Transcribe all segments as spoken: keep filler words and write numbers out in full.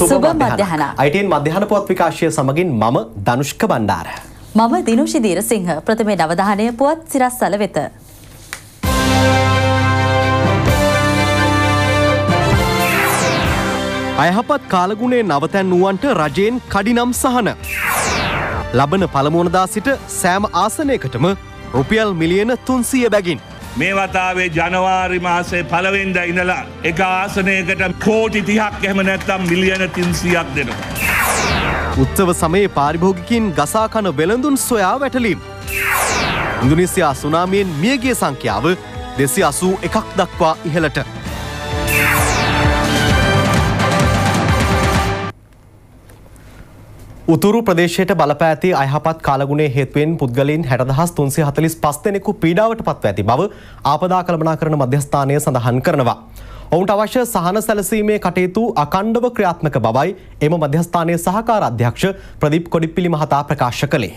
සුබ මධ්‍යහන. I T N මධ්‍යහන පුවත් විකාශය සමගින් මම ධනුෂ්ක බණ්ඩාර. මම දිනුෂි දීරසිංහ. ප්‍රථමේ නවධානය පුවත් සිරස්වල වෙත. අයහපත් කාලගුණේ නවතැන් වූවන්ට රජයෙන් කඩිනම් සහන. ලබන පළමුවනදා සිට සෑම ආසනයකටම රුපියල් මිලියන තුන්සිය බැගින්. මේ වතාවේ ජනවාරි මාසේ පළවෙනිදා ඉඳලා එක ආසනයකට කෝටි තිහක් එහෙම නැත්නම් මිලියන තින්සීයක් දෙනවා. උත්සව සමයේ පාරිභෝගිකයින් ගසා කන වෙළඳුන් සොයා වැටලීම්. ඉන්දුනීසියා සුනාමියෙන් මියගිය සංඛ්‍යාව දෙසිය අසූ එකක් දක්වා ඉහළට. උතුරු ප්‍රදේශයට බලපෑ ඇති අයහපත් කාලගුණයේ හේතුවෙන් පුද්ගලයන් හැට දහස් තුන්සිය හතළිස් පහ දෙනෙකු පීඩාවට පත්ව ඇති බව ආපදා කළමනාකරණ මධ්‍යස්ථානය සඳහන් කරනවා. ඔවුන්ට අවශ්‍ය සහන සැලසීමේ කටයුතු අඛණ්ඩව ක්‍රියාත්මක බවයි එම මධ්‍යස්ථානයේ සහකාර අධ්‍යක්ෂ ප්‍රදීප් කොඩිප්පිලි මහතා ප්‍රකාශ කළේ.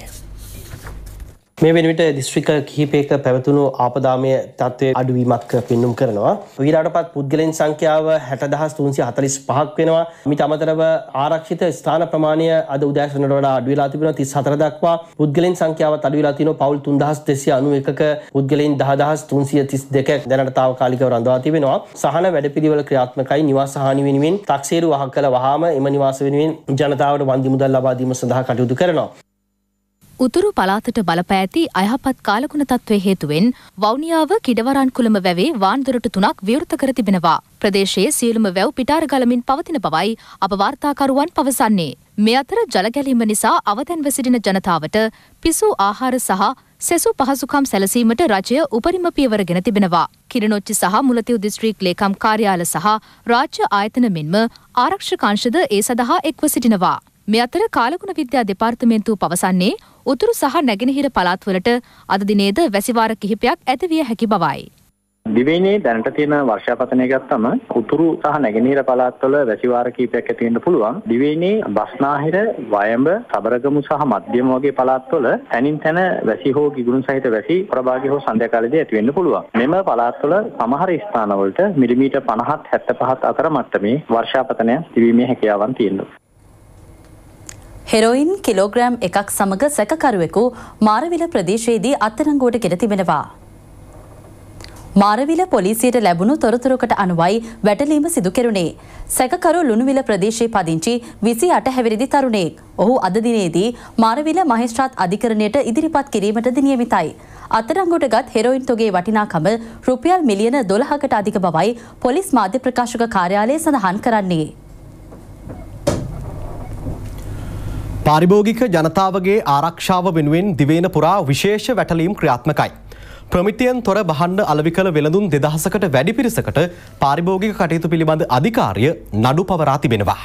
මේ වෙන විට දිස්ත්‍රික්ක කිහිපයක පැවතුණු ආපදාමය තත්ත්වයේ අඩුවීමක් පෙන්눔 කරනවා. වීරාටපත් පුද්ගලයන් සංඛ්‍යාව හැට දහස් තුන්සිය හතළිස් පහක් වෙනවා. මිට අමතරව ආරක්ෂිත ස්ථාන ප්‍රමාණය අද උදෑසනට වඩා අඩු වෙලා තිබෙනවා තිස් හතර දක්වා. පුද්ගලයන් සංඛ්‍යාවත් අඩු වෙලා තිනවා. පවුල් තුන් දහස් දෙසිය අනූ එකක පුද්ගලයන් දහ දහස් තුන්සිය තිස් දෙක දැනට తాවකාලිකව රඳවා තිබෙනවා. සහන වැඩපිළිවෙල ක්‍රියාත්මකයි. නිවාස හානි වෙනුවෙන් තාක්ෂේරු වහක් කළ වහාම එම නිවාස වෙනුවෙන් ජනතාවට වන්දි මුදල් ලබා දීම සඳහා කටයුතු කරනවා. උතුරු පළාතට බලපෑ ඇති අයහපත් කාලගුණ තත්ත්වයේ හේතුවෙන් වවුනියාව කිඩවරන්කුළම වැවේ වාන්දොරටු තුනක් විවෘත කර තිබෙනවා. ප්‍රදේශයේ සියලුම වැව් පිටාර ගලමින් පවතින බවයි අප වාර්තාකරුවන් පවසන්නේ. මේ අතර ජල ගැලීම නිසා අවතැන්ව සිටින ජනතාවට පිසු ආහාර සහ සෙසු පහසුකම් සැලසීමට රජය උපරිම පියවර ගෙන තිබෙනවා. කිරිනොච්චි සහ මුලතිව් දිස්ත්‍රික් ලේකම් කාර්යාල සහ රාජ්‍ය ආයතන මෙන්ම ආරක්ෂක අංශද ඒ සඳහා එක්ව සිටිනවා. මේ අතර කාලගුණ විද්‍යා දෙපාර්තමේන්තුව පවසන්නේ උතුරු සහ නැගෙනහිර පළාත්වලට අද දිනේද වැසිවාර කිහිපයක් ඇතිවිය හැකි බවයි. දිවයිනේ දැනට තියෙන වර්ෂාපතනය ගත්තම උතුරු සහ නැගෙනහිර පළාත්වල වැසිවාර කිහිපයක් ඇති වෙන්න පුළුවන්. දිවයිනේ බස්නාහිර, වයඹ, සබරගමු සහ මධ්‍යම වගේ පළාත්වල තනින් තන වැසි හෝ ගිගුරුන් සහිත වැසි ප්‍රභාගී හෝ සන්ධ්‍යා කාලයේදී ඇති වෙන්න පුළුවන්. මෙම පළාත්වල සමහර ස්ථානවලට මිලිමීටර් පනහත් හැත්තෑ පහත් අතර මට්ටමේ වර්ෂාපතනය තිබීමේ හැකියාවන් තියෙනවා. හෙරොයින් කිලෝග්‍රෑම් එකක් සමග සැකකරුවෙකු මාරවිල ප්‍රදේශයේදී අත්අඩංගුවට ගෙන තිබෙනවා. මාරවිල පොලිසියට ලැබුණු තොරතුරකට අනුවයි වැටලීම සිදු කෙරුණේ. සැකකරු ලුණුවිල ප්‍රදේශයේ පදිංචි විසි අට හැවිරිදි තරුණයෙක්. ඔහු අද දිනේදී මාරවිල මහේස්ත්‍රාත් අධිකරණයට ඉදිරිපත් කිරීමට නියමිතයි. අත්අඩංගුවටගත් හෙරොයින් තොගේ වටිනාකම රුපියල් මිලියන දොළහකට අධික බවයි පොලිස් මාධ්‍ය ප්‍රකාශක කාර්යාලය සඳහන් කරන්නේ. පාරිභෝගික ජනතාවගේ ආරක්ෂාව වෙනුවෙන් දිවයින පුරා විශේෂ වැටලීම් ක්‍රියාත්මකයි. ප්‍රමිතියෙන් තොර බහණ්ඩ අලෙවි කළ වෙළඳුන් දෙදහසකට වැඩි පිරිසකට පාරිභෝගික කටයුතු පිළිබඳ අධිකාරිය නඩු පවරා තිබෙනවා.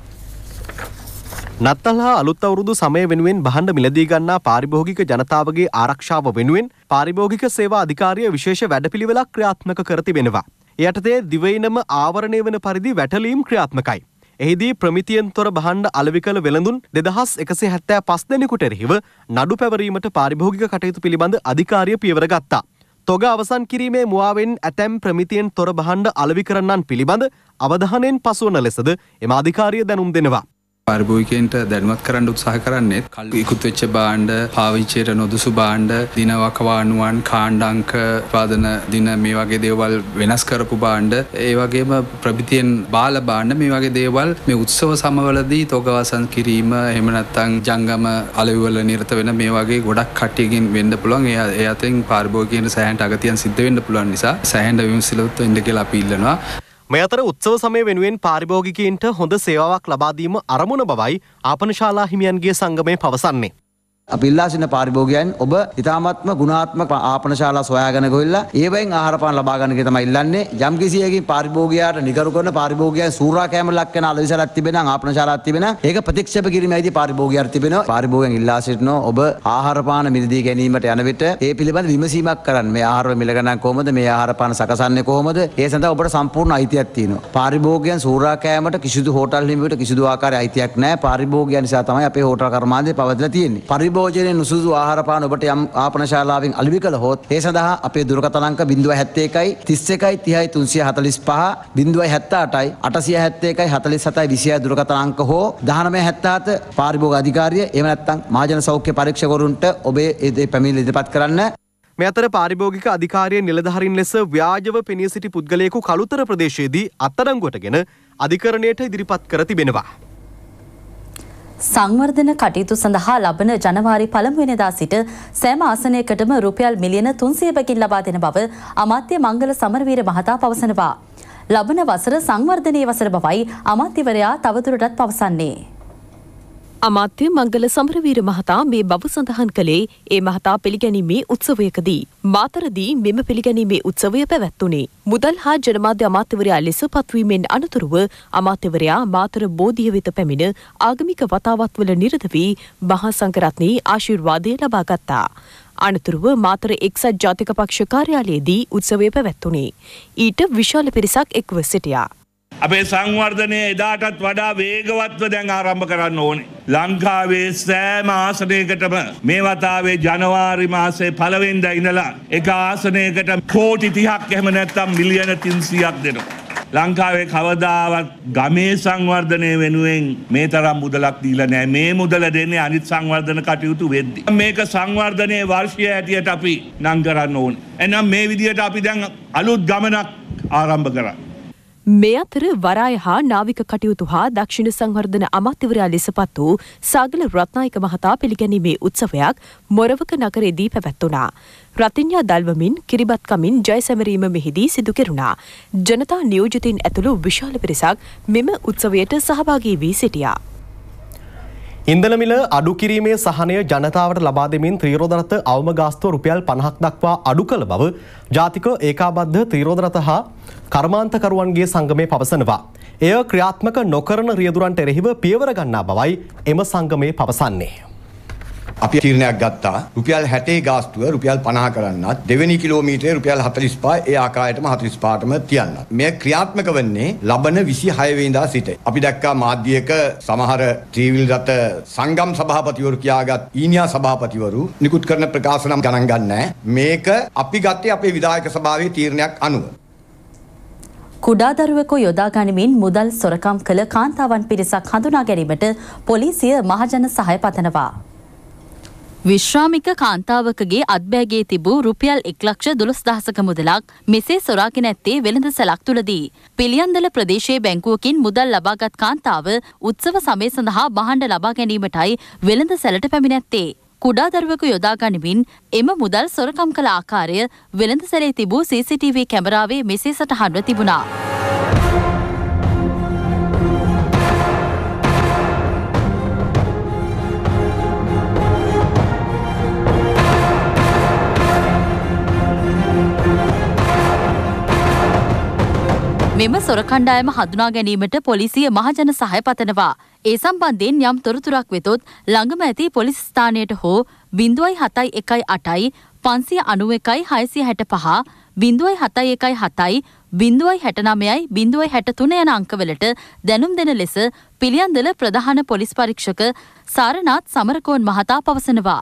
නත්තල් හා අලුත් අවුරුදු සමය වෙනුවෙන් බහණ්ඩ මිලදී ගන්නා පාරිභෝගික ජනතාවගේ ආරක්ෂාව වෙනුවෙන් පාරිභෝගික සේවා අධිකාරිය විශේෂ වැඩපිළිවෙලක් ක්‍රියාත්මක කර තිබෙනවා. ඒ යටතේ දිවයිනම ආවරණය වන පරිදි වැටලීම් ක්‍රියාත්මකයි. එහිදී ප්‍රමිතියෙන් තොර බහණ්ඩ අලෙවි කළ වෙළඳුන් දෙදහස් එකසිය හැත්තෑ පහ දෙනෙකුට එරෙහිව නඩු පැවරීමට පාරිභෝගික කටයුතු පිළිබඳ අධිකාරිය පියවර ගත්තා. තොග අවසන් කිරීමේ මුවාවෙන් ඇතැම් ප්‍රමිතියෙන් තොර බහණ්ඩ අලෙවි කරන්නන් පිළිබඳ අවධානයෙන් පසුවන ලෙසද එම අධිකාරිය දැනුම් දෙනවා. පාරිභෝගිකයන්ට දැනුවත් කරන්න උත්සාහ කරන්නේ කල් ඉක්ුත් වෙච්ච භාණ්ඩ, පාවිච්චියට නොදුසු භාණ්ඩ, දින වකවානුවන්, කාණ්ඩාංක උත්පාදන දින මේ වගේ දේවල් වෙනස් කරපු භාණ්ඩ, ඒ වගේම ප්‍රමිතියෙන් බාල භාණ්ඩ මේ වගේ දේවල් මේ උත්සව සමවලදී තොග අවසන් කිරීම එහෙම නැත්නම් ජංගම අලෙවිවල නිරත වෙන මේ වගේ ගොඩක් කට්ටියකින් වෙන්න පුළුවන්. ඒ ඒ අතරින් පාරිභෝගිකයන්ට සෑහෙන අගතියන් සිද්ධ වෙන්න පුළුවන් නිසා සෑහෙන විමසිලිමත් වෙන්න කියලා අපි ඉල්ලනවා. මේ අතර උත්සව සමය වෙනුවෙන් පාරිභෝගිකයින්ට හොඳ සේවාවක් ලබා දීම අරමුණ බවයි ආපනශාලා හිමියන්ගේ සංගමය පවසන්නේ. අපි ඉල්ලා සිටින පාරිභෝගිකයන් ඔබ ඉතාමත්ම ගුණාත්මක ආපනශාලා සොයාගෙන ගොහිල්ලා ඒවෙන් ආහාර පාන ලබා ගන්න එක තමයි ඉල්ලන්නේ. යම් කිසියකින් පාරිභෝගිකයාට නිකරු කරන පාරිභෝගිකයන් සූරා කැම ලක් වෙන අලවිසලක් තිබෙනවා, ආපනශාලාවක් තිබෙනවා. ඒක ප්‍රතික්ෂේප කිරීමේදී පාරිභෝගිකයාට තිබෙනවා. පාරිභෝගිකයන් ඉල්ලා සිටිනවා ඔබ ආහාර පාන මිලදී ගැනීමට යන විට ඒ පිළිබඳ විමසීමක් කරන්න. මේ ආහාර මිල ගණන් කොහොමද? මේ ආහාර පාන සකසන්නේ කොහොමද? ඒ සඳහා ඔබට සම්පූර්ණ අයිතියක් තියෙනවා. පාරිභෝගිකයන් සූරා කැමට කිසිදු හෝටල් හිමියට කිසිදු ආකාරයේ අයිතියක් නැහැ. පාරිභෝගිකයන් නිසා තමයි අපේ හෝටල් කර්මාන්තය පවතිලා තියෙන්නේ. පරිභෝජනයේ නුසුදුසු ආහාර පාන ඔබට යම් ආපනශාලාවෙන් අලෙවි කළහොත් ඒ සඳහා අපේ දුරකථන අංක zero seven one තිස් එකයි තිහයි තුන්සිය හතළිස් පහ zero seven අටයි අටසිය හැත්තෑ එකයි හතළිස් හතයි විසිහය දුරකථන අංක හෝ දහනවය හැත්තෑ හත පාරිභෝගික අධිකාරිය එහෙම නැත්නම් මහජන සෞඛ්‍ය පරීක්ෂකවරුන්ට ඔබේ ඒ පැමිණිලි ඉදිරිපත් කරන්න. මේ අතර පාරිභෝගික අධිකාරිය නිලධාරීන් ලෙස ව්‍යාජව පෙනී සිටි පුද්ගලයෙකු කළුතර ප්‍රදේශයේදී අත්අඩංගුවටගෙන අධිකරණයට ඉදිරිපත් කර තිබෙනවා. සංවර්ධන කටයුතු සඳහා ලබන ජනවාරි පළමුවෙනිදා සිට සෑම ආසනයකටම රුපියල් මිලියන තුන්සියයකින් ලබා දෙන බව අමාත්‍ය මංගල සමරවීර මහතා පවසනවා. ලබන වසර සංවර්ධනයේ වසර බවයි අමාත්‍යවරයා තවදුරටත් පවසන්නේ. අමාත්‍ය මංගල සමරවීර මහතා මේ බව සඳහන් කළේ ඒ මහතා පිළිගැනීමේ උත්සවයකදී. මාතරදී මෙම පිළිගැනීමේ උත්සවය පැවැත්වුණේ. මුදල් හා ජනමාධ්‍ය අමාත්‍යවරයා ලෙස පත්වීමෙන් අනතුරුව අමාත්‍යවරයා මාතර බෝධිය වෙත පැමිණ ආගමික වතාවත්වල නිරත වී මහා සංඝරත්නයේ ආශිර්වාදය ලබා ගත්තා. අනතුරුව මාතර එක්සත් ජාතික පක්ෂ කාර්යාලයේදී උත්සවය පැවැත්වුණේ. ඊට විශාල පිරිසක් එක්ව සිටියා. අපේ සංවර්ධනය එදාටත් වඩා වේගවත්ව දැන් ආරම්භ කරන්න ඕනේ. ලංකාවේ සෑම ආසනයකටම මේ වතාවේ ජනවාරි මාසේ පළවෙනිදා ඉඳලා එක ආසනයකට කෝටි තිහක් එහෙම නැත්නම් මිලියන තින්සීයක් දෙනවා. ලංකාවේ කවදාවත් ගමේ සංවර්ධනය වෙනුවෙන් මේ තරම් මුදලක් දීලා නැහැ. මේ මුදල දෙන්නේ අනිත් සංවර්ධන කටයුතු වෙද්දී. මේක සංවර්ධනයේ වර්ෂය හැටියට අපි නම් කරන්න ඕනේ. එහෙනම් මේ විදිහට අපි දැන් අලුත් ගමනක් ආරම්භ කරා. මේ අතර වරාය හා නාවික කටයුතු හා දක්ෂිණ සංවර්ධන අමාත්‍යවරයා ලෙස පත් වූ සාගල රත්නායක මහතා පිළිගැනීමේ උත්සවයක් මොරවක නගරයේදී පැවැත්වුණා. රතිඤ්ඤා දල්වමින් කිරිබත් කමින් ජය සැමරීම මෙහිදී සිදු කෙරුණා. ජනතා නියෝජිතින් ඇතුළු විශාල පිරිසක් මෙම උත්සවයට සහභාගී වී සිටියා. ඉන්ධන මිල අඩු කිරීමේ සහනය ජනතාවට ලබා දෙමින් ත්‍රිරෝද රථ අවම ගාස්තුව රුපියල් පනහක් දක්වා අඩු කළ බව ජාතික ඒකාබද්ධ ත්‍රිරෝද රථ හා කර්මාන්තකරුවන්ගේ සංගමය පවසනවා. එය ක්‍රියාත්මක නොකරන රියදුරන්ට එරෙහිව පියවර ගන්නා බවයි එම සංගමය පවසන්නේ. අපි තීරණයක් ගත්තා රුපියල් හැටේ ගාස්තුව රුපියල් පනහ කරන්නත් දෙවෙනි කිලෝමීටරේ රුපියල් හතළිස් පහ ඒ ආකාරයටම හතළිස් පහටම තියන්න. මෙය ක්‍රියාත්මක වෙන්නේ ලබන විසිහය වෙනිදා සිට. අපි දැක්කා මාධ්‍යයක සමහර ත්‍රිවිල් රථ සංගම් සභාපතිවරු කියාගත් ඊනියා සභාපතිවරු නිකුත් කරන ප්‍රකාශ නම් ගණන් ගන්නෑ. මේක අපි ගත්තේ අපේ විධායක සභාවේ තීරණයක් අනුව. කුඩා දරුවෙකු යොදා ගනිමින් මුදල් සොරකම් කළ කාන්තාවන් පිරිසක් හඳුනා ගැනීමට පොලිසිය මහජන සහාය පතනවා. විශ්‍රාමික කාන්තාවකගේ අත්බෑගේ තිබූ රුපියල් එක් ලක්ෂ දොළොස් දහසක මුදලක් මෙසේ සොරාගෙන ඇත්තේ වෙළඳ සැලක් තුළදී. පිළියන්දල ප්‍රදේශයේ බැංකුවකින් මුදල් ලබාගත් කාන්තාව උත්සව සමය සඳහා භාණ්ඩ ලබා ගැනීමටයි වෙළඳ සැලට පැමිණැත්තේ. කුඩා දරුවෙකු යොදා ගනිමින් එම මුදල් සොරකම් කළ ආකාරය වෙළඳ සැලේ තිබූ සී සී ටී වී කැමරාවේ මෙසේ සටහන්ව තිබුණා. මෙම සොර කණ්ඩායම හඳුනා ගැනීමට පොලිසිය මහජන සහාය පතනවා. ඒ සම්බන්ධයෙන් යම් තොරතුරක් වෙතොත් ළඟම ඇති පොලිස් ස්ථානයට හෝ බිංදුවයි හතයි එකයි අටයි පන්සිය අනූ එකයි හයසිය හැට පහ බිංදුවයි හතයි එකයි හතයි බිංදුවයි හැට නවයයි බිංදුවයි හැට තුන යන අංකවලට දැනුම් දෙන ලෙස පිළියන්දල ප්‍රධාන පොලිස් පරීක්ෂක සාරනාත් සමරකෝන් මහතා පවසනවා.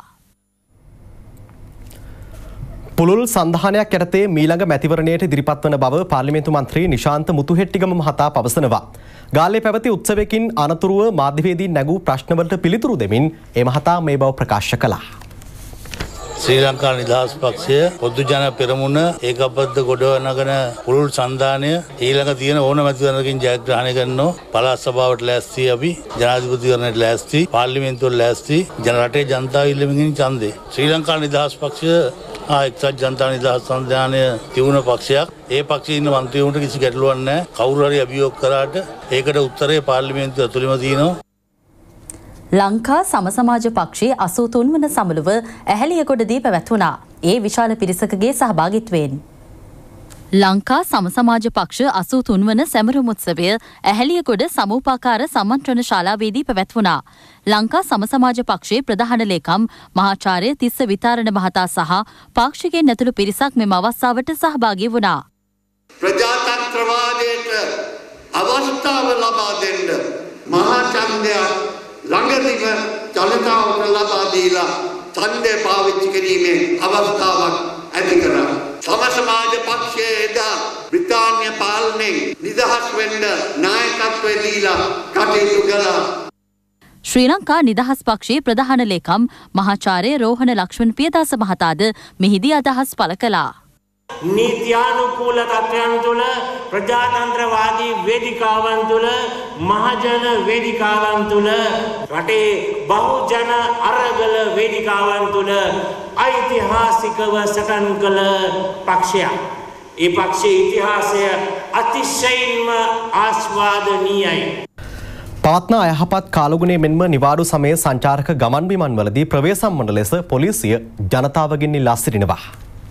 පුළුල් සන්ධානයක් යටතේ මීළඟ මැතිවරණයට ඉදිරිපත් වන බව පාර්ලිමේන්තු මන්ත්‍රී නිශාන්ත මුතුහෙට්ටිගම මහතා පවසනවා. ගාල්ලේ පැවති උත්සවයකින් අනතුරුව මාධ්‍යවේදීන් නැගූ ප්‍රශ්නවලට පිළිතුරු දෙමින් ඒ මහතා මේ බව ප්‍රකාශ කළා. ශ්‍රී ලංකා නිදහස් පක්ෂය පොදු ජන පෙරමුණ ඒකබද්ධ ගොඩනගන පුළුල් සන්ධානය ඊළඟ තියෙන ඕන මැතිවරණකින් ජයග්‍රහණය කරනවා. පළාත් සභාවට ලෑස්ති, අපි ජනාධිපතිවරණයට ලෑස්ති, පාර්ලිමේන්තුවට ලෑස්ති, ජන රටේ ජනතාව ඉල්ලමින් ඡන්දේ. ශ්‍රී ලංකා නිදහස් පක්ෂය ආ එක්සත් ජනතා නිදහස් සන්ධානය තිබුණ පක්ෂයක්. ඒ පක්ෂයේ ඉන්න මන්ත්‍රීවරුන්ට කිසි ගැටලුවක් නැහැ. කවුරු හරි අභියෝග කරාට ඒකට උත්තරේ පාර්ලිමේන්තුව ඇතුළෙම තියෙනවා. ලංකා සම සමාජ පක්ෂයේ අසූ තුන් වන සමුළුව ඇහැලියගොඩදී පැවැත්වුණා. ඒ විශාල පිරිසකගේ සහභාගීත්වයෙන් ලංකා සම සමාජ පක්ෂ අසූ තුන් වන සැමරුම් උත්සවය ඇහැලියගොඩ සමූපාකාර සම්මන්ත්‍රණ ශාලාවේදී පැවැත්වුණා. ලංකා සම සමාජ පක්ෂයේ ප්‍රධාන ලේකම් මහාචාර්ය තිස්ස විතාරණ මහතා සහ පාක්ෂිකයන් ඇතුළු පිරිසක් මෙම අවස්ථාවට සහභාගී වුණා. ප්‍රජාතන්ත්‍රවාදයට අවස්ථාව ලබා දෙන්න මහා ඡන්දය ළඟදීම ජනතාවට ලබා දීලා ඡන්දය පාවිච්චි කිරීමේ අවස්ථාවක් ඇති කරා. සම සමාජ පක්ෂයේ එදා බ්‍රිතාන්‍ය පාලනයෙන් නිදහස් වෙන්න නායකත්වය දීලා කටයුතු කළා. ශ්‍රී ලංකා නිදහස් පක්ෂයේ ප්‍රධාන ලේකම් මහාචාර්ය රෝහණ ලක්ෂ්මන් පියදාස මහතාද මෙහිදී අදහස් පළ කළා. නීත්‍යානුකූල තත්ත්වයන් තුළ ප්‍රජාතන්ත්‍රවාදී වේදිකාවන් තුළ මහජන වේදිකාවන් තුළ රටේ බහුජන අරගල වේදිකාවන් තුළ ඓතිහාසිකව සටන් කළ පක්ෂයක්. ඒ පක්ෂයේ ඉතිහාසය අතිශයින්ම ආස්වාදනීයයි. පවත්නා අයහපත් කාලගුණේ මෙන්ම නිවාඩු සමයේ සංචාරක ගමන් බිමන් වලදී ප්‍රවේශම් මණ්ඩල ලෙස පොලිසිය ජනතාවගෙන් ඉල්ලා සිටිනවා.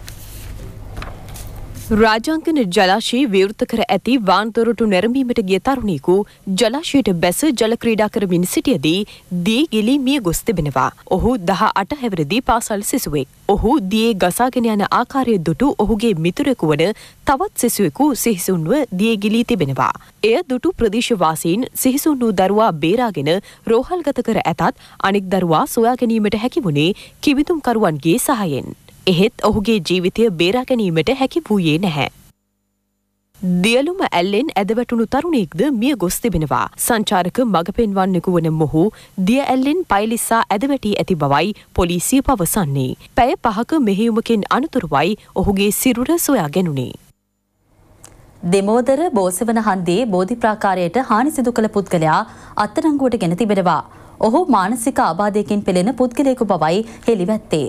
රාජාංගන ජලාශයේ විවෘත කර ඇති වාන්දොරටු නැරඹීමට ගිය තරුණයෙකු ජලාශයට බැස ජල ක්‍රීඩා කරමින් සිටියදී දී ගිලී මිය ගොස් තිබෙනවා. ඔහු දහ අට හැවිරිදි පාසල් සිසුවෙක්. ඔහු දියේ ගසාගෙන යන ආකාරය දුටු ඔහුගේ මිතුරෙකු වන තවත් සිසුවෙකු සිහිසුන්ව දියේ ගිලී තිබෙනවා. එය දුටු ප්‍රදේශවාසීන් සිහිසුන් වූ දරුවා බේරාගෙන රෝහල්ගත කර ඇතත් අනෙක් දරුවා සොයා ගැනීමට හැකි වුණේ කිවිතුම්කරුවන්ගේ සහායෙන්. එහෙත් ඔහුගේ ජීවිතය බේරා ගැනීමට හැකි වූයේ නැහැ. දියලුම ඇල්ලෙන් ඇදවැටුණු තරුණයෙක්ද මිය ගොස් තිබෙනවා. සංචාරක මඟ පෙන්වන්නෙකු වන මොහු දිය ඇල්ලෙන් පයිලිස්සා ඇදවැටී ඇති බවයි පොලිසිය පවසන්නේ. පැය පහක මෙහෙයුමකින් අනතුරුවයි ඔහුගේ සිරුර සොයා ගැනුණේ. දෙමෝදර බෝසවන හන්දියේ බෝධි ප්‍රාකාරයට හානි සිදු කළ පුද්ගලයා අත්අඩංගුවට ගෙන තිබෙනවා. ඔහු මානසික ආබාධයකින් පෙළෙන පුද්ගලයෙකු බවයි හෙළිවැත්තේ.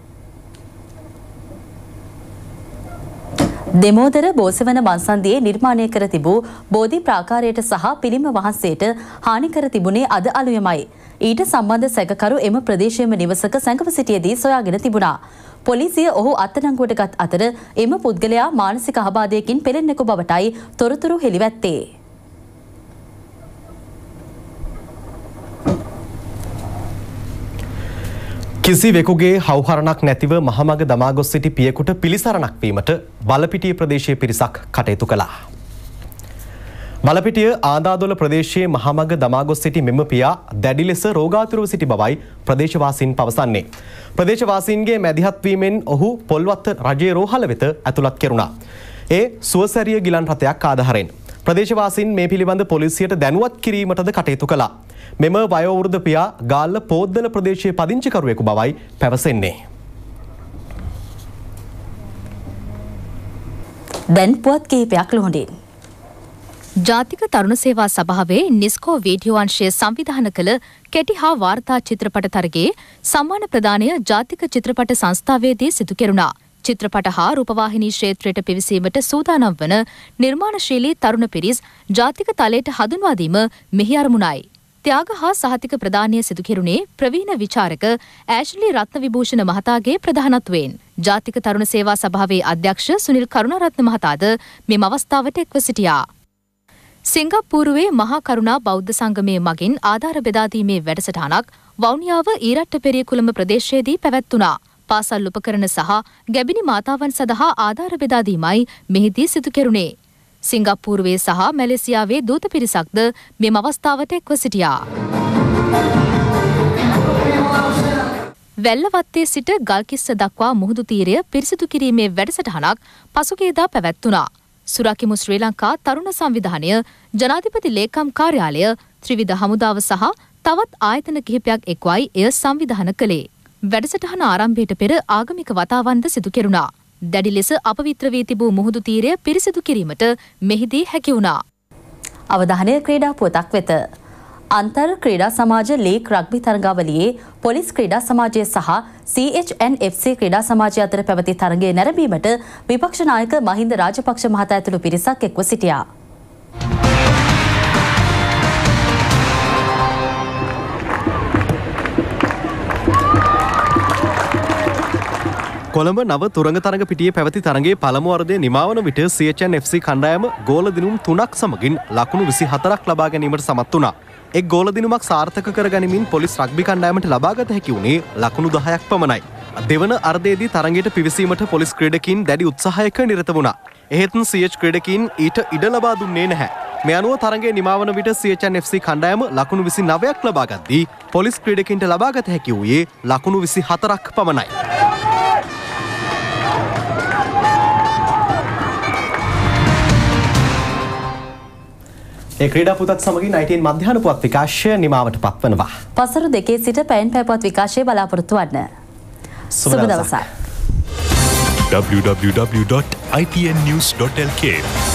දෙමෝදර බෝසවන මන්සන්දියේ නිර්මාණය කර තිබූ බෝධි ප්‍රාකාරයට සහ පිළිම වහන්සේට හානි කර තිබුණේ අද අලුයමයි. ඊට සම්බන්ධ සැකකරු එම ප්‍රදේශයේම නිවසක සැඟව සිටියේදී සොයාගෙන තිබුණා. පොලිසිය ඔහු අත්අඩංගුවට ගත් අතර එම පුද්ගලයා මානසික ආබාධයකින් පෙළෙන්නෙකු බවටයි තොරතුරු හෙළිවැත්තේ. කිසිවෙකුගේ හවුහරණක් නැතිව මහමග දමා ගොස් සිටි පියෙකුට පිළිසරණක් වීමට වලපිටිය ප්‍රදේශයේ පිරිසක් කටයුතු කළා. වලපිටිය ආදාදොල ප්‍රදේශයේ මහමග දමා ගොස් සිටි මෙම පියා දැඩි ලෙස රෝගාතුරව සිටි බවයි ප්‍රදේශවාසීන් පවසන්නේ. ප්‍රදේශවාසීන්ගේ මැදිහත් වීමෙන් ඔහු පොල්වත්ත රජයේ රෝහල වෙත ඇතුළත් කෙරුණා. ඒ සුවසැරිය ගිලන් රථයක් ආධාරයෙන්. ප්‍රදේශවාසීන් මේ පිළිබඳ පොලිසියට දැනුවත් කිරීමටද කටයුතු කළා. මෙම වයෝවෘද්ධ පියා ගාල්ල පෝද්දල ප්‍රදේශයේ පදිංචිකරුවෙකු බවයි පැවසෙන්නේ. දැන් පුවත් කිහිපයක් ලොහොඬින්. ජාතික තරුණ සේවා සභාවේ නිස්කෝ වීඩියෝ අංශය සංවිධානය කළ කෙටි හා වාර්තා චිත්‍රපට තරගයේ සම්මාන ප්‍රදානය ජාතික චිත්‍රපට සංස්ථාවේදී සිදු කෙරුණා. චිත්‍රපට හා රූපවාහිනී ක්ෂේත්‍රයට පිවිසීමට සූදානම් වන නිර්මාණශීලී තරුණ පිරිස් ජාතික තලයට හඳුන්වා දීම මෙහි අරමුණයි. ත්‍යාග හා සහතික ප්‍රදානය සිදු කෙරුණේ ප්‍රවීණ විචාරක ඇෂ්ලි රත්නවිභූෂණ මහතාගේ ප්‍රධානත්වයෙන්. ජාතික තරුණ සේවා සභාවේ අධ්‍යක්ෂ සුනිල් කරුණාරත්න මහතාද මෙම අවස්ථාවට එක්ව සිටියා. සිංගප්පූරුවේ මහා කරුණා බෞද්ධ සංගමයේ මගින් ආධාර බෙදා දීමේ වැඩසටහනක් වවුනියාව ඊරට්ටපෙරිය කුළඹ ප්‍රදේශයේදී පැවැත්වුණා. පාසල් උපකරණ සහ ගැබිනි මාතාවන් සඳහා ආධාර බෙදා දීමයි මෙහිදී සිදු කෙරුණේ. සිංගප්පූරුවේ සහ මැලේසියාවේ දූත පිරිසක්ද මෙම අවස්ථාවට එක්ව සිටියා. වැල්ලවත්තේ සිට ගල්කිස්ස දක්වා මුහුදු තීරය පිරිසිදු කිරීමේ වැඩසටහනක් පසුගියදා පැවැත්වුණා. සුරකිමු ශ්‍රී ලංකා තරුණ සංවිධානය, ජනාධිපති ලේකම් කාර්යාලය, ත්‍රිවිධ හමුදාව සහ තවත් ආයතන කිහිපයක් එක්වයි එය සංවිධානය කළේ. වැඩසටහන ආරම්භයට පෙර ආගමික වතාවන්ද සිදු කෙරුණා. දැඩි ලෙස අපවිත්‍ර වී තිබූ මුහුදු තීරය පිරිසිදු කිරීමට මෙහිදී හැකි වුණා. අවධානය ක්‍රීඩා පුවතක් වෙත. අන්තර් ක්‍රීඩා සමාජ ලීග් රග්බි තරගාවලියේ පොලිස් ක්‍රීඩා සමාජය සහ සී එච් එන් එෆ් සී ක්‍රීඩා සමාජය අතර පැවති තරගය නැරඹීමට විපක්ෂ නායක මහින්ද රාජපක්ෂ මහතා ඇතුළු පිරිසක් එක්ව සිටියා. කොළඹ නව තුරංග තරඟ පිටියේ පැවති තරඟයේ පළමු වරදේ නිමාවන විට සී එච් එන් එෆ් සී කණ්ඩායම ගෝල දිනුම් තුනක් සමගින් ලකුණු විසි හතරක් ලබා ගැනීමට සමත් වුණා. එක් ගෝල දිනුමක් සාර්ථක කර ගැනීමෙන් පොලිස් රග්බි කණ්ඩායමට ලබාගත හැකි වුණේ ලකුණු දහයක් පමණයි. දෙවන අර්ධයේදී තරඟයට පිවිසීමට පොලිස් ක්‍රීඩකීන් දැඩි උත්සාහයක නිරත වුණා. එහෙත් සී එච් ක්‍රීඩකීන් ඊට ඉඩ ලබා දුන්නේ නැහැ. මේ අනුව තරගයේ නිමවන විට සී එච් එන් එෆ් සී කණ්ඩායම ලකුණු විසිනවයක් ලබා ගද්දී පොලිස් ක්‍රීඩකින්ට ලබාගත හැකි වූයේ ලකුණු විසිහතරක් පමණයි. ඒ ක්‍රීඩා පුවත් සමගින් නයින්ටීන් මධ්‍යහන පුවත් විකාශය නිමාවට පත්වනවා. පසරු දෙකේ සිට පැයෙන් පැය පුවත් විකාශය බලාපොරොත්තු වන්න. සුබ දවසක්. w w w dot i t n news dot l k